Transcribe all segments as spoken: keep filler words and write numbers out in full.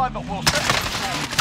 time, but we'll set it.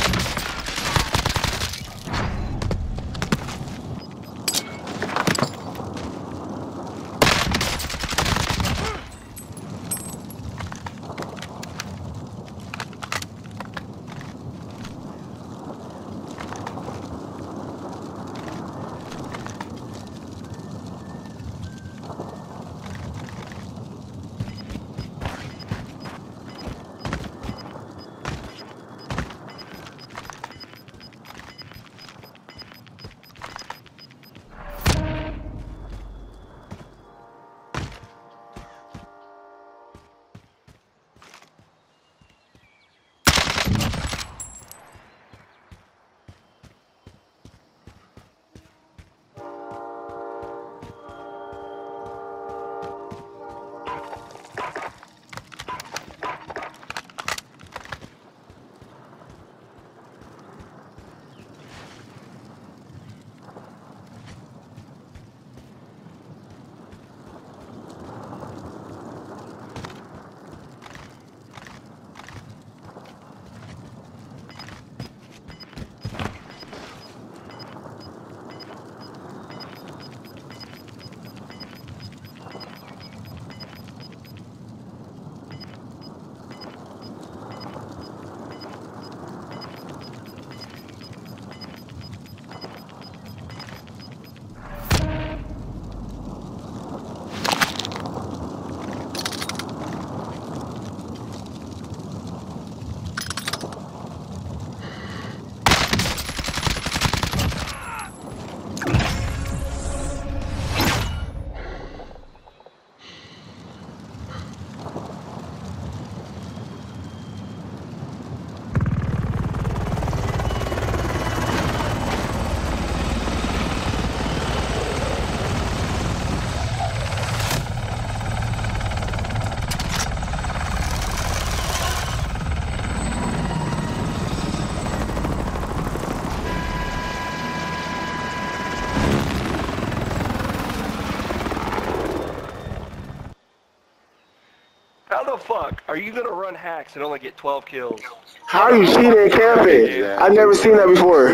How the fuck are you gonna run hacks and only get twelve kills? How are you cheating and camping? I've never seen that before.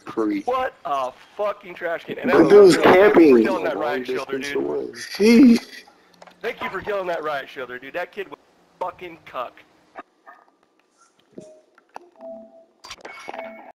What a fucking trash can. And The dude's camping. Thank you for killing that riot shielder, dude. Jeez. Thank you for killing that riot shielder, dude. That kid was fucking cuck.